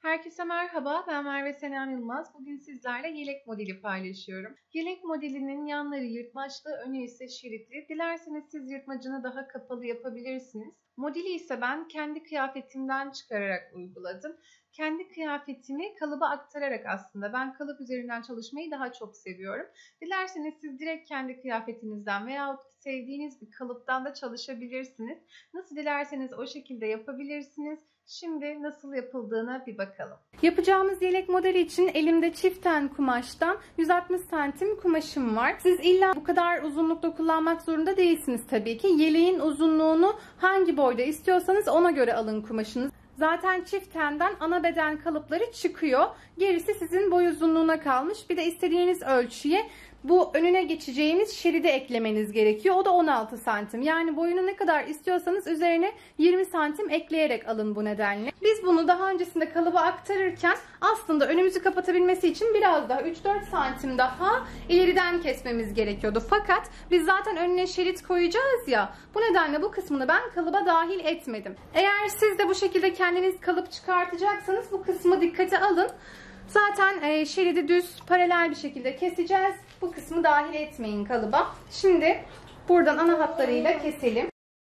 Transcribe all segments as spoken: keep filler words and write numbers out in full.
Herkese merhaba, ben Merve Senem Yılmaz. Bugün sizlerle yelek modeli paylaşıyorum. Yelek modelinin yanları yırtmaçlı, önü ise şeritli. Dilerseniz siz yırtmacını daha kapalı yapabilirsiniz. Modeli ise ben kendi kıyafetimden çıkararak uyguladım. Kendi kıyafetimi kalıba aktararak aslında ben kalıp üzerinden çalışmayı daha çok seviyorum. Dilerseniz siz direkt kendi kıyafetinizden veya sevdiğiniz bir kalıptan da çalışabilirsiniz. Nasıl dilerseniz o şekilde yapabilirsiniz. Şimdi nasıl yapıldığına bir bakalım. Yapacağımız yelek modeli için elimde çiften kumaştan yüz altmış santim kumaşım var. Siz illa bu kadar uzunlukta kullanmak zorunda değilsiniz tabii ki. Yeleğin uzunluğunu hangi boyda istiyorsanız ona göre alın kumaşınız. Zaten çiftenden ana beden kalıpları çıkıyor. Gerisi sizin boy uzunluğuna kalmış. Bir de istediğiniz ölçüye bu önüne geçeceğiniz şeridi eklemeniz gerekiyor. O da on altı santim. Yani boyunu ne kadar istiyorsanız üzerine yirmi santim ekleyerek alın bu nedenle. Biz bunu daha öncesinde kalıba aktarırken aslında önümüzü kapatabilmesi için biraz daha üç dört santim daha ileriden kesmemiz gerekiyordu. Fakat biz zaten önüne şerit koyacağız ya. Bu nedenle bu kısmını ben kalıba dahil etmedim. Eğer siz de bu şekilde kendiniz kalıp çıkartacaksanız bu kısmı dikkate alın. Zaten e, şeridi düz paralel bir şekilde keseceğiz. Bu kısmı dahil etmeyin kalıba. Şimdi buradan ana hatlarıyla keselim.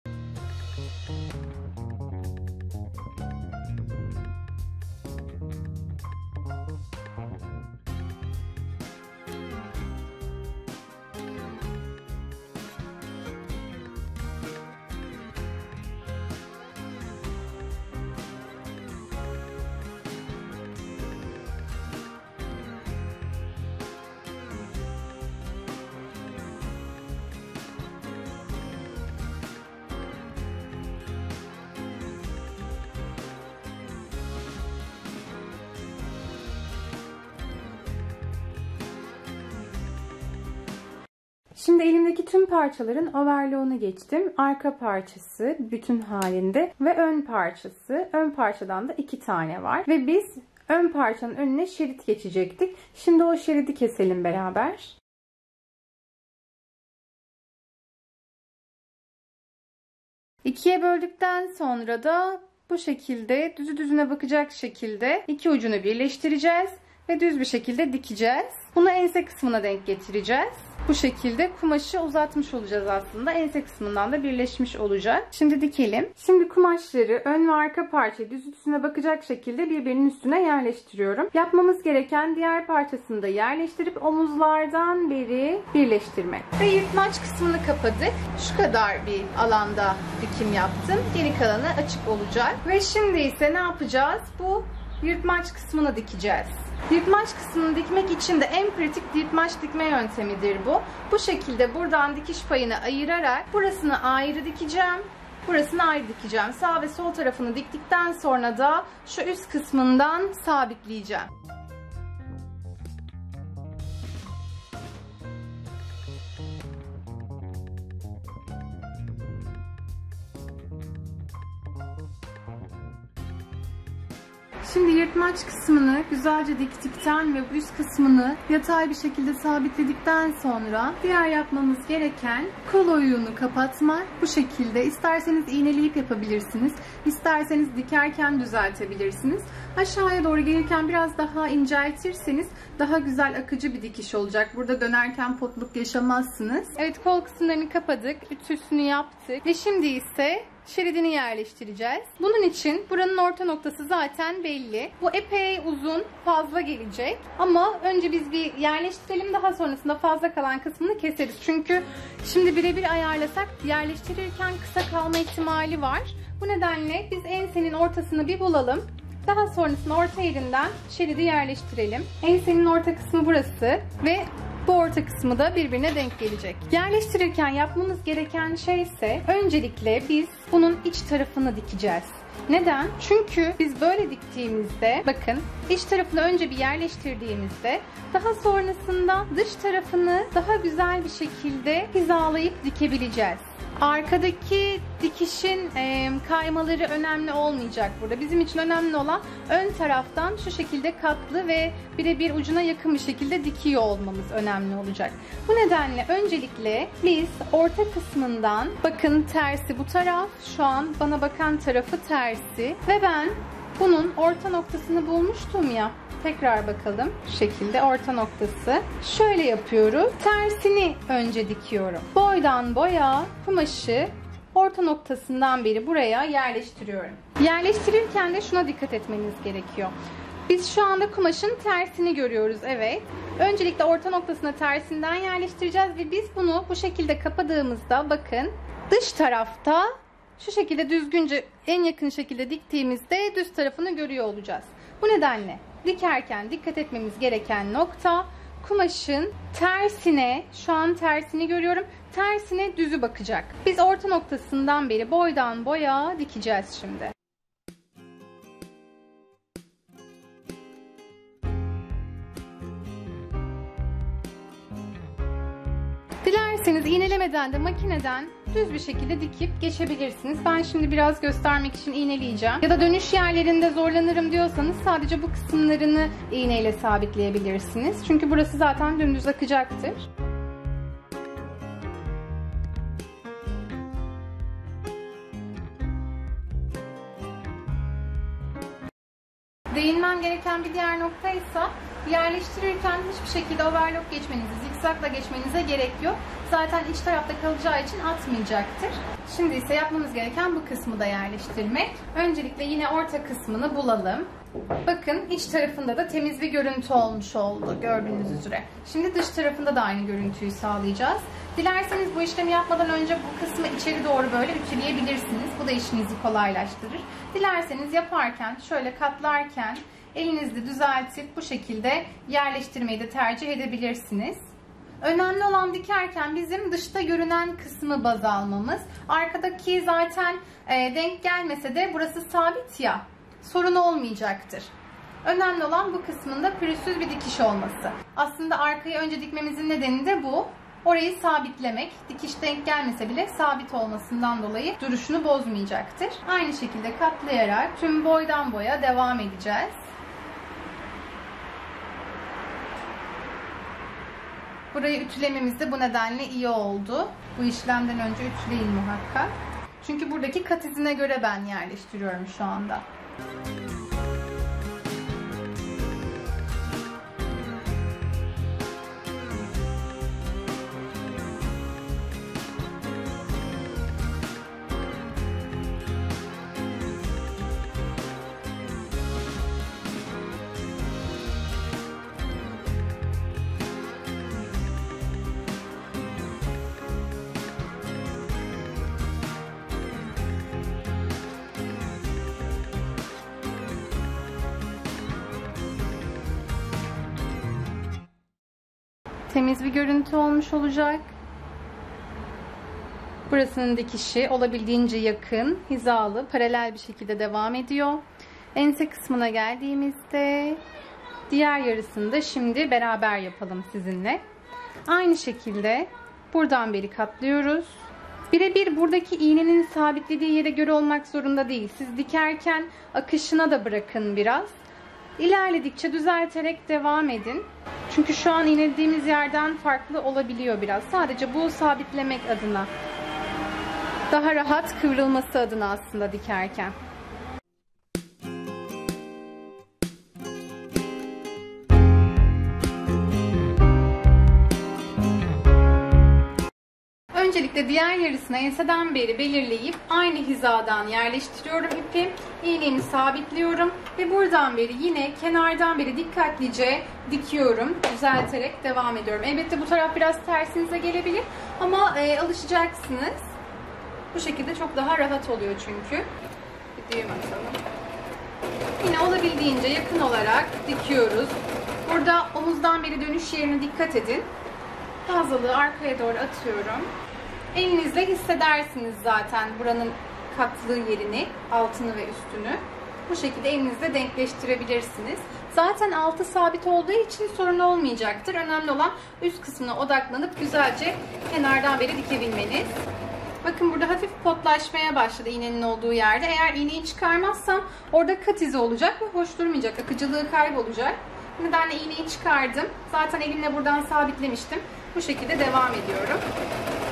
Şimdi elimdeki tüm parçaların overlock'unu geçtim. Arka parçası bütün halinde ve ön parçası. Ön parçadan da iki tane var. Ve biz ön parçanın önüne şerit geçecektik. Şimdi o şeridi keselim beraber. İkiye böldükten sonra da bu şekilde düzü düzüne bakacak şekilde iki ucunu birleştireceğiz ve düz bir şekilde dikeceğiz. Bunu ense kısmına denk getireceğiz. Bu şekilde kumaşı uzatmış olacağız aslında. Ense kısmından da birleşmiş olacak. Şimdi dikelim. Şimdi kumaşları ön ve arka parçayı düz düzüne bakacak şekilde birbirinin üstüne yerleştiriyorum. Yapmamız gereken diğer parçasını da yerleştirip omuzlardan beri birleştirmek. Ve yırtmaç kısmını kapadık. Şu kadar bir alanda dikim yaptım. Geri kalanı açık olacak. Ve şimdi ise ne yapacağız? Bu yırtmaç kısmını dikeceğiz. Yırtmaç kısmını dikmek için de en pratik yırtmaç dikme yöntemidir bu. Bu şekilde buradan dikiş payını ayırarak burasını ayrı dikeceğim. Burasını ayrı dikeceğim. Sağ ve sol tarafını diktikten sonra da şu üst kısmından sabitleyeceğim. Şimdi yırtmaç kısmını güzelce diktikten ve üst kısmını yatay bir şekilde sabitledikten sonra diğer yapmamız gereken kol oyuğunu kapatmak. Bu şekilde isterseniz iğneleyip yapabilirsiniz. İsterseniz dikerken düzeltebilirsiniz. Aşağıya doğru gelirken biraz daha inceltirseniz daha güzel akıcı bir dikiş olacak. Burada dönerken potluk yaşamazsınız. Evet, kol kısımlarını kapadık. Ütüsünü yaptık. Ve şimdi ise şeridini yerleştireceğiz. Bunun için buranın orta noktası zaten belli. Bu epey uzun, fazla gelecek. Ama önce biz bir yerleştirelim. Daha sonrasında fazla kalan kısmını keseriz. Çünkü şimdi birebir ayarlasak yerleştirirken kısa kalma ihtimali var. Bu nedenle biz ensenin ortasını bir bulalım. Daha sonrasında orta yerinden şeridi yerleştirelim. Ensenin orta kısmı burası ve bu orta kısmı da birbirine denk gelecek. Yerleştirirken yapmamız gereken şey ise öncelikle biz bunun iç tarafını dikeceğiz. Neden? Çünkü biz böyle diktiğimizde bakın iç tarafını önce bir yerleştirdiğimizde daha sonrasında dış tarafını daha güzel bir şekilde hizalayıp dikebileceğiz. Arkadaki dikişin e, kaymaları önemli olmayacak burada. Bizim için önemli olan ön taraftan şu şekilde katlı ve birebir ucuna yakın bir şekilde dikiyor olmamız önemli olacak. Bu nedenle öncelikle biz orta kısmından, bakın tersi bu taraf, şu an bana bakan tarafı tersi ve ben Bunun orta noktasını bulmuştum ya. Tekrar bakalım. Şu şekilde orta noktası. Şöyle yapıyoruz. Tersini önce dikiyorum. Boydan boya kumaşı orta noktasından beri buraya yerleştiriyorum. Yerleştirirken de şuna dikkat etmeniz gerekiyor. Biz şu anda kumaşın tersini görüyoruz. Evet. Öncelikle orta noktasına tersinden yerleştireceğiz ve biz bunu bu şekilde kapadığımızda bakın dış tarafta şu şekilde düzgünce en yakın şekilde diktiğimizde düz tarafını görüyor olacağız. Bu nedenle dikerken dikkat etmemiz gereken nokta kumaşın tersine, şu an tersini görüyorum, tersine düzü bakacak. Biz orta noktasından beri boydan boya dikeceğiz şimdi. Dilerseniz iğnelemeden de makineden düz bir şekilde dikip geçebilirsiniz. Ben şimdi biraz göstermek için iğneleyeceğim. Ya da dönüş yerlerinde zorlanırım diyorsanız sadece bu kısımlarını iğneyle sabitleyebilirsiniz. Çünkü burası zaten dümdüz akacaktır. Değinmem gereken bir diğer nokta ise yerleştirirken hiçbir şekilde overlock geçmenize, zikzakla geçmenize gerek yok. Zaten iç tarafta kalacağı için atmayacaktır. Şimdi ise yapmamız gereken bu kısmı da yerleştirmek. Öncelikle yine orta kısmını bulalım. Bakın iç tarafında da temiz bir görüntü olmuş oldu gördüğünüz üzere. Şimdi dış tarafında da aynı görüntüyü sağlayacağız. Dilerseniz bu işlemi yapmadan önce bu kısmı içeri doğru böyle ütüleyebilirsiniz. Bu da işinizi kolaylaştırır. Dilerseniz yaparken, şöyle katlarken elinizle düzeltip bu şekilde yerleştirmeyi de tercih edebilirsiniz. Önemli olan dikerken bizim dışta görünen kısmı baz almamız. Arkadaki zaten e, denk gelmese de burası sabit ya, sorun olmayacaktır. Önemli olan bu kısmında pürüzsüz bir dikiş olması. Aslında arkayı önce dikmemizin nedeni de bu. Orayı sabitlemek, dikiş denk gelmese bile sabit olmasından dolayı duruşunu bozmayacaktır. Aynı şekilde katlayarak tüm boydan boya devam edeceğiz. Burayı ütülememiz de bu nedenle iyi oldu. Bu işlemden önce ütüleyin muhakkak. Çünkü buradaki kat izine göre ben yerleştiriyorum şu anda. Temiz bir görüntü olmuş olacak. Burasının dikişi olabildiğince yakın, hizalı, paralel bir şekilde devam ediyor. Ense kısmına geldiğimizde diğer yarısını da şimdi beraber yapalım sizinle. Aynı şekilde buradan beri katlıyoruz. Birebir buradaki iğnenin sabitlediği yere göre olmak zorunda değil. Siz dikerken akışına da bırakın biraz. İlerledikçe düzelterek devam edin. Çünkü şu an iğnelediğimiz yerden farklı olabiliyor biraz. Sadece bu sabitlemek adına. Daha rahat kıvrılması adına aslında dikerken. Öncelikle diğer yarısını enseden beri belirleyip aynı hizadan yerleştiriyorum ipi. İğnemi sabitliyorum ve buradan beri yine kenardan beri dikkatlice dikiyorum. Düzelterek devam ediyorum. Elbette bu taraf biraz tersinize gelebilir ama e, alışacaksınız. Bu şekilde çok daha rahat oluyor çünkü. Bir düğüm atalım. Yine olabildiğince yakın olarak dikiyoruz. Burada omuzdan beri dönüş yerine dikkat edin. Fazlalığı arkaya doğru atıyorum. Elinizle hissedersiniz zaten buranın katlığı yerini, altını ve üstünü. Bu şekilde elinizle denkleştirebilirsiniz. Zaten altı sabit olduğu için sorun olmayacaktır. Önemli olan üst kısmına odaklanıp güzelce kenardan beri dikebilmeniz. Bakın burada hafif potlaşmaya başladı iğnenin olduğu yerde. Eğer iğneyi çıkarmazsam orada kat izi olacak ve hoş durmayacak. Akıcılığı kaybolacak. Bu nedenle iğneyi çıkardım. Zaten elimle buradan sabitlemiştim. Bu şekilde devam ediyorum.